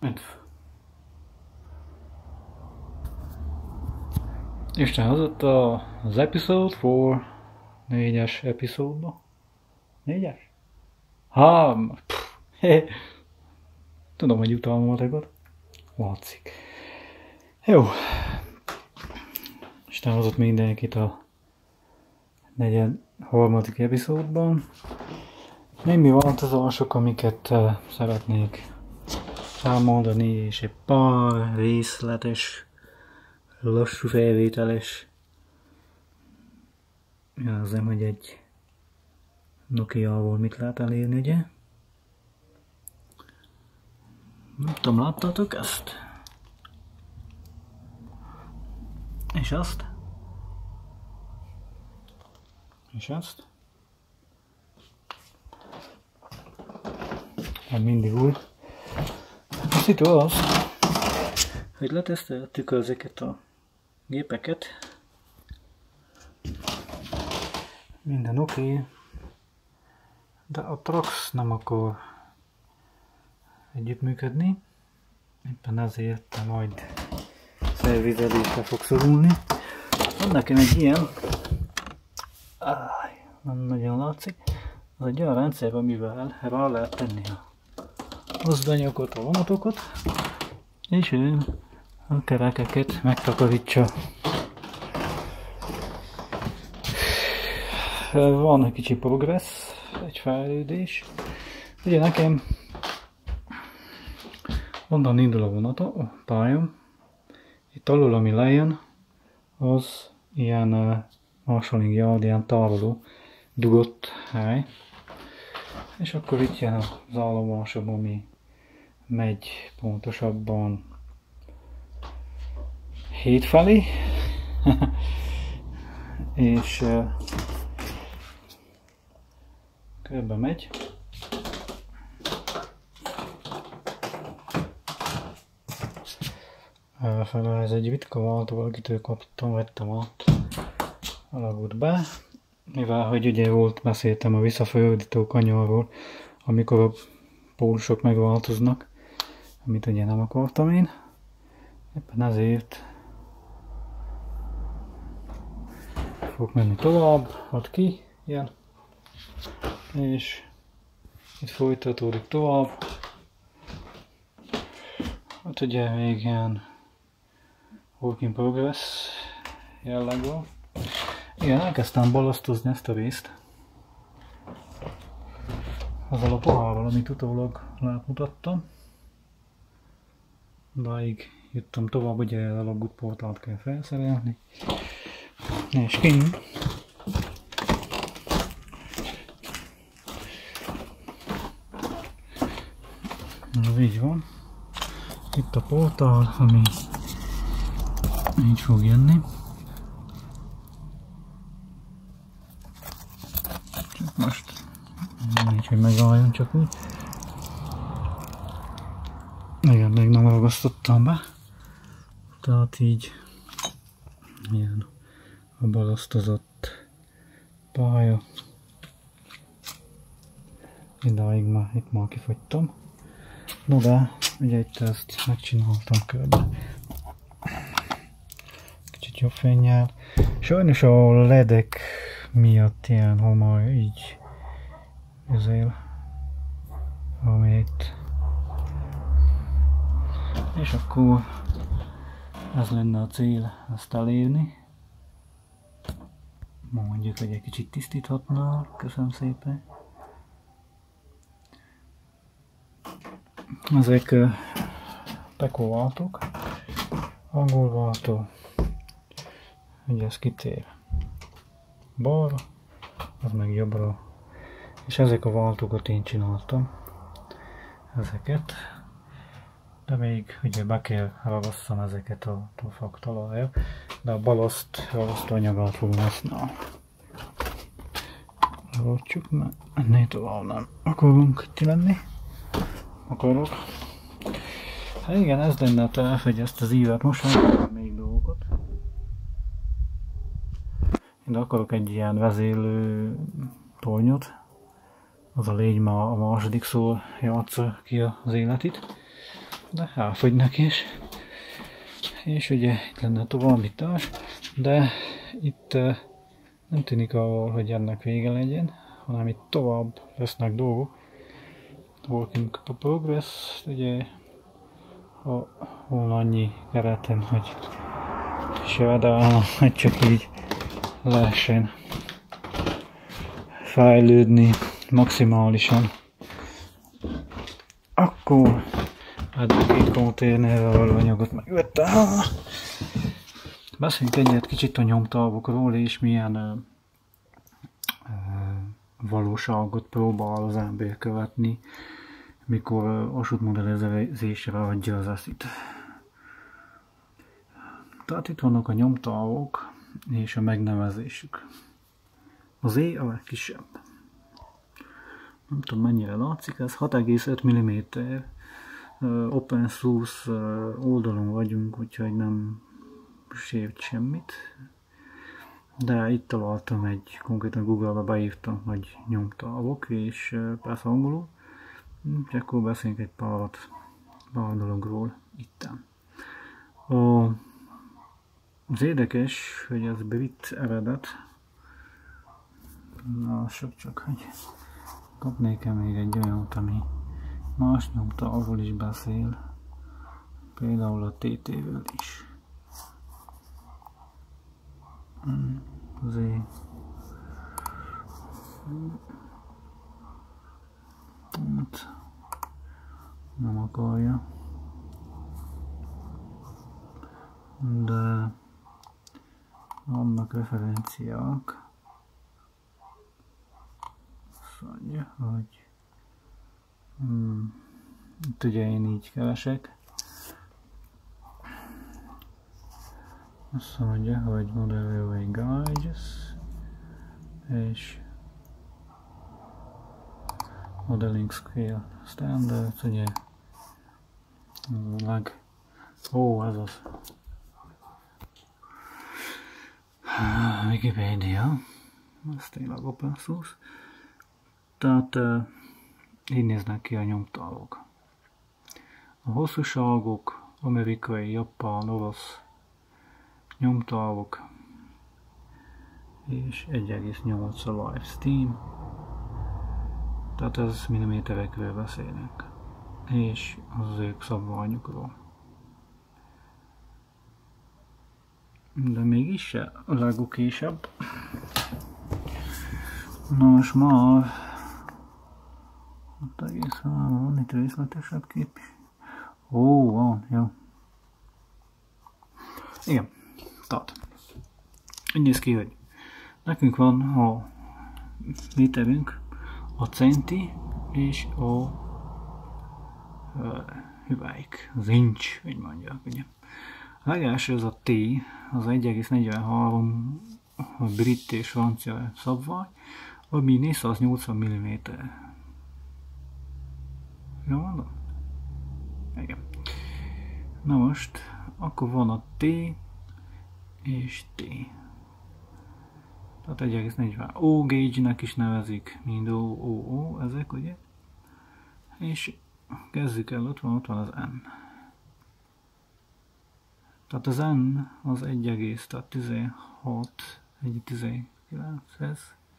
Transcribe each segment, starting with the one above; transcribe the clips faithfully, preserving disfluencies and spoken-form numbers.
Isten hozott az episode for négyes epizódba. Négyes? Ha, tudom, hogy utalmatekot. Látszik. Jó. Isten hozott mindenkit a negyed harmadik epizódban. Némi változások, amiket uh, szeretnék elmondani, és egy pár részletes, lassú felvételes. Jelzem, hogy egy Nokia-val mit lehet elérni, ugye? Nem tudom, láttátok ezt? És azt? És azt? Hát mindig úgy. A szitu az, hogy leteszteltük ezeket a gépeket. Minden oké, okay, de a Trax nem akar együttműködni. Éppen ezért majd szervizelésre fog szorulni. Van nekem egy ilyen, áj, nem nagyon látszik, az egy olyan rendszer, amivel rá lehet tenni a mozdonyokat, a vonatokat, és ő a kerekeket megtakarítsa. Van egy kicsi progressz, egy fejlődés. Ugye nekem onnan indul a vonat, a pályam. Itt alul, ami lejön, az ilyen uh, marshalling yard, ilyen tároló, dugott hely. És akkor itt jön az állomásom, ami megy pontosabban hét felé. És uh, körbe megy. Fele ez egy Vitka váltó, valakitől kaptam, vettem át alagút be. Mivel, hogy ugye volt, beszéltem a visszafordító kanyarról, amikor a pólusok megváltoznak, amit ugye nem akartam én. Éppen ezért fog menni tovább, ad ki, ilyen. És itt folytatódik tovább. Hát ugye még ilyen work in progress jelleg van. Igen, elkezdtem balasztozni ezt a részt. Azzal a pohárral, amit utólag látmutattam. Dáig jöttem tovább, ugye a alagút portált kell felszerelni. És kint. Ez így van. Itt a portál, ami így fog jönni. Csak most nincs, hogy megálljon csak úgy. Igen, még nem ragasztottam be. Tehát így ilyen a balasztozott pálya. Idáig már, itt már kifogytam. No de, ugye itt ezt megcsináltam körbe. Kicsit jobb fénnyel. Sajnos a ledek miatt ilyen homály így üzél. Ami itt. És akkor ez lenne a cél, ezt elérni. Mondjuk, hogy egy kicsit tisztíthatnál. Köszönöm szépen. Ezek uh, Peko váltók, angol váltó, ugye ez kitér balra, az meg jobbra, és ezek a váltókat én csináltam, ezeket, de még ugye be kell ragasszam ezeket a tofak talajra, de a balaszt ragasztóanyagát fogom használni. Ragadjuk, mert ennél tovább nem akarunk itt lenni. Akarok. Hát igen, ez lenne a terv, hogy ezt az ívet most már még dolgokat. Én akarok egy ilyen vezérlő tornyot. Az a légy már a második szó játsza ki az életét. de elfogynak is. És ugye itt lenne a továbbítás, de itt nem tűnik ahol, hogy ennek vége legyen, hanem itt tovább lesznek dolgok. Working progress, ugye ha volna annyi keretem, hogy sérdálna, hogy csak így lehessen fejlődni maximálisan. Akkor eddig két konténerrel való anyagot megvettem. Beszéljünk egyet kicsit a nyomtávokról és milyen ö, ö, valóságot próbál az ember követni, mikor vasútmodellezésre adja az eszit. Tehát itt vannak a nyomtávok és a megnevezésük. Az E a legkisebb. Nem tudom mennyire látszik, ez hat egész öt milliméter. Open source oldalon vagyunk, úgyhogy nem sért semmit. De itt találtam egy, konkrétan Google-ba beírtam, hogy nyomtávok, és persze angolul. És akkor beszéljünk egy párat pár dologról itten. A, az érdekes, hogy ez brit eredet. Lássuk csak, hogy kapnék-e még egy olyat, ami más nyomtávról is beszél. Például a té té-ről is. Azért hát, nem akarja, de vannak referenciák. Azt mondja, hogy hmm, itt ugye én így keresek. Azt mondja, hogy Model Railway Guides és Modeling Scale Standards, ugye a leg... Ó, ez az Wikipedia, ez tényleg open source. Tehát uh, így néznek ki a nyomtávok. A hosszúságok, amerikai, japán, orosz nyomtávok és egy egész nyolc a livestream, tehát ez milliméterekről beszélünk, és az ők szabványokról. De mégis se a legokésabb. Nos, már ott egész van itt részletesebb kép. Ó, van, jó. Igen. Tehát, így néz ki, hogy nekünk van a méterünk, a centi és a uh, hüvelyk, az inch, hogy mondják, ugye. A legelső az a T, az egy egész negyvenhárom a brit és francia szabvány, ami négyszáznyolcvan milliméter. Jó mondom? Igen. Na most, akkor van a T és T. Tehát egy egész negyven. O gauge-nek is nevezik, mind O, O, O, ezek ugye. És kezdjük el, ott van, ott van az N. Tehát az N az egy egész, tehát tizenhat, egy tizenkilenc, ez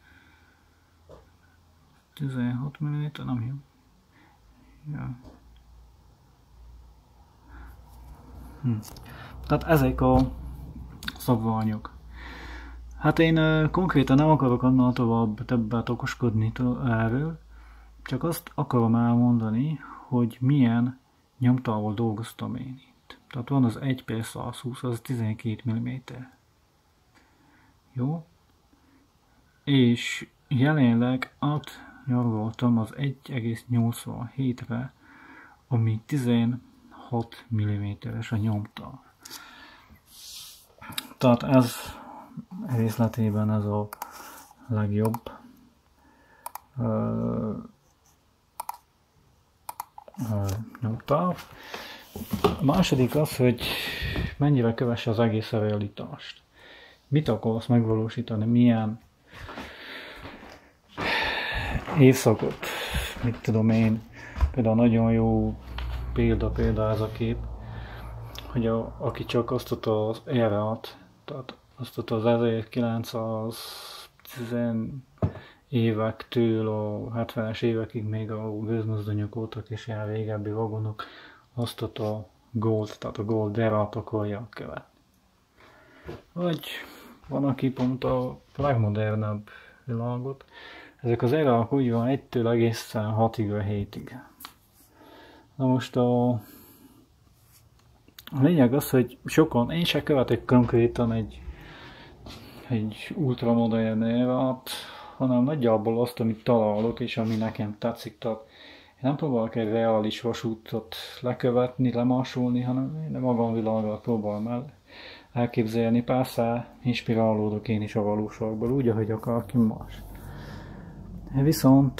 tizenhat milliméter, nem jó. Ja. Hm. Tehát ezek a szabványok. Hát én uh, konkrétan nem akarok annál tovább többet okoskodni erről, csak azt akarom elmondani, hogy milyen nyomtával dolgoztam én itt. Tehát van az egy per százhúsz, az tizenkét milliméter. Jó? És jelenleg átnyargaltam az egy egész nyolcvanhétre, ami tizenhat milliméteres a nyomtáv. Tehát ez részletében ez a legjobb. Uh, uh, nyomtáv. A második az, hogy mennyire kövesse az egész a realitást. Mit akarsz megvalósítani, milyen évszakot, mit tudom én, például nagyon jó példa, példa ez a kép, hogy a, aki csak azt az érát, tehát azt az ezerkilencszáz-tíz évektől a hetvenes évekig még a gőzmozdonyok voltak és ilyen régebbi vagonok, azt a gold, tehát a gold erát akarják követni. Vagy van, aki pont a legmodernebb világot. Ezek az erák úgy van egytől egészen hatig vagy hétig. Na most a, a lényeg az, hogy sokan, én se követek konkrétan egy, egy ultramodern erát, hanem nagyjából azt, amit találok és ami nekem tetszik. Tehát én nem próbálok egy reális vasútot lekövetni, lemásolni, hanem én a magam világát próbálom el elképzelni. Persze inspirálódok én is a valóságból, úgy, ahogy akar más. Viszont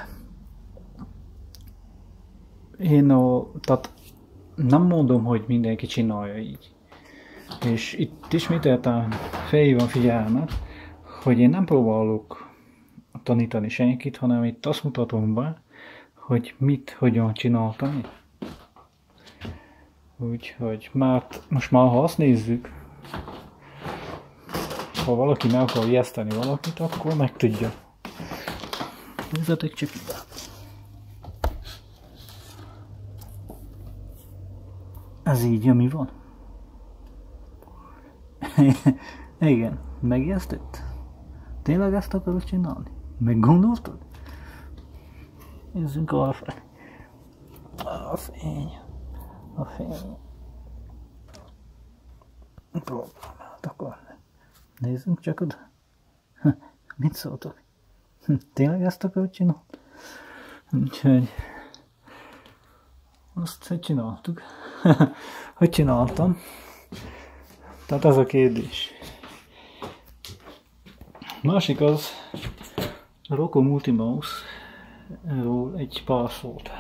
én a, tehát nem mondom, hogy mindenki csinálja így. És itt ismételten felhívom figyelmet, hogy én nem próbálok tanítani senkit, hanem itt azt mutatom be, hogy mit, hogyan csináltam. Úgyhogy mert most már ha azt nézzük, ha valaki meg akar ijeszteni valakit, akkor meg tudja. Nézzetek csak ide. Ez így, ami van. Igen, megijesztett? Tényleg ezt akarod csinálni? Meggondoltad? Nézzünk arra fel. A fény. A fény. Próbálom takarni. Nézzünk csak oda. Mit szóltok? Tényleg ezt akarod csinálni? Úgyhogy azt, hogy csináltuk. Hogy csináltam? Tehát ez a kérdés. Másik az a Rocco Multimouse-ról egy pár szót.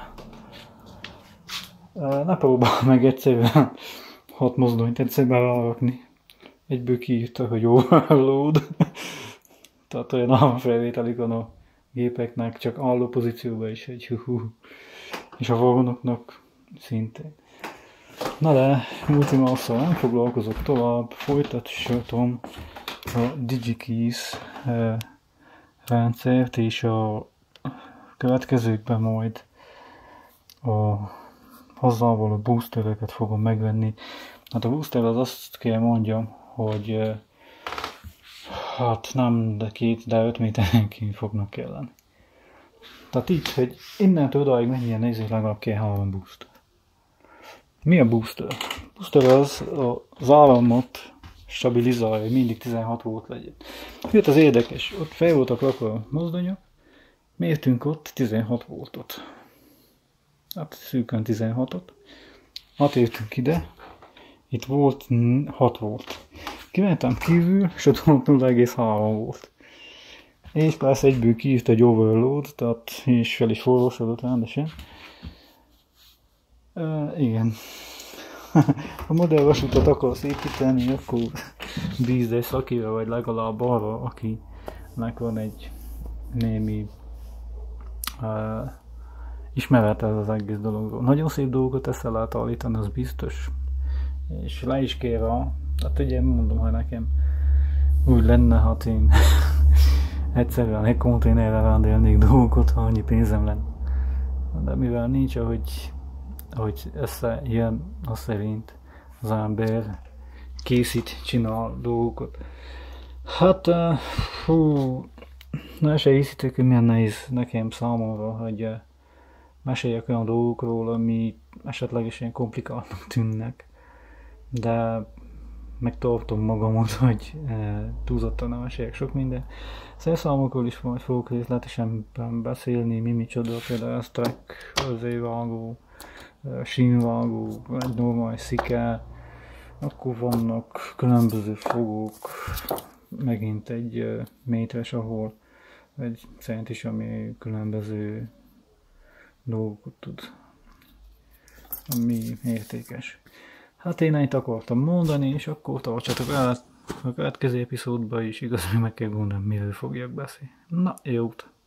Ne próbál meg egyszerűen hat mozdonyt egyszerűen rárakni. Egyből kiírta, hogy overload. Tehát olyan államfelvételik van a gépeknek, csak álló pozícióban is egy hú. És a vagonoknak szintén. Na de, Multimouse-szal nem foglalkozok tovább, folytatom a DigiKeys eh, rendszert, és a következőkben majd a hozzával a boostereket fogom megvenni. Hát a booster az azt kell mondjam, hogy eh, hát nem de két, de öt méterenként fognak kelleni. Tehát így, hogy innentől odáig mennyien nézik, legalább kell három booster. Mi a booster? A booster az az áramot stabilizálja, hogy mindig tizenhat volt legyen. Jött az érdekes, ott fel voltak rakva a mozdonyok, mértünk ott tizenhat voltot. Hát szűkön tizenhatot. Átértünk ide, itt volt hat volt. Kimentem kívül, és ott nulla egész három volt. És persze egyből kiírt egy overload, tehát és fel is forrósodott rendesen. Uh, igen. A modern vasútat akarsz építeni, akkor bízd egy szakira, vagy legalább arra, akinek van egy némi uh, ismeret ez az egész dologról. Nagyon szép dolgokat ezt lehet állítani, az biztos. És le is kér a... Tehát ugye mondom, hogy nekem úgy lenne, hát én egyszerűen egy konténerre rendelnék dolgokat, ha annyi pénzem lenne. De mivel nincs, ahogy, ahogy összejön, az szerint az ember készít, csinál dolgokat. Hát, uh, hú, na se hiszitek, hogy milyen nehéz nekem számomra, hogy uh, meséljek olyan dolgokról, ami esetlegesen ilyen komplikáltnak tűnnek. De megtartom magamat, hogy e, túlzottan nem esélyek sok minden. Szerszámokról is majd fogok részletesen beszélni, mi micsoda, például a track, az évvágó, sínvágó, egy normális szike, akkor vannak különböző fogók, megint egy e, méteres, ahol egy cent is, ami különböző dolgokat tud, ami értékes. Hát én ennyit akartam mondani, és akkor tartsatok el a következő epizódban is, igaz, hogy meg kell gondolni, miről fogjak beszélni. Na, jót!